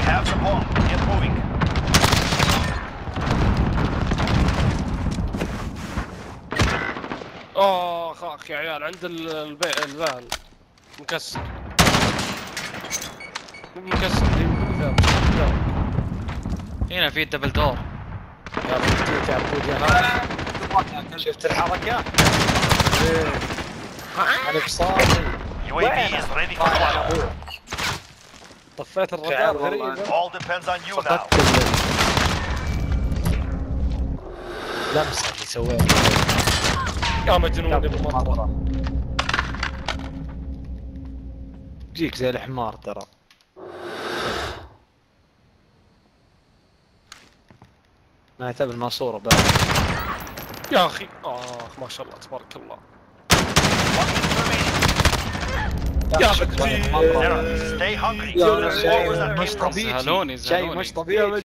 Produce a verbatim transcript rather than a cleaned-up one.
have the bomb. Get moving. اخ اخ يا عيال عند البيت الفان مكسر مكسر هنا في الدبل دور. يا بنتي يا عبود يا هذا شفت الحركة؟ انا بصاري يو إيه في is ready for fire. طفيت الرادار غريبة. All depends on you now. فقدت اللمسة اللي سويتها يا مجنون بالمطرة. جيك زي الحمار ترى. ما يعتبر الماسورة بقى. يا اخي اخ ما شاء الله تبارك الله. يا بنتي Stay hungry. يا شيء مش طبيعي. زهلوني شيء زهلوني. مش طبيعي.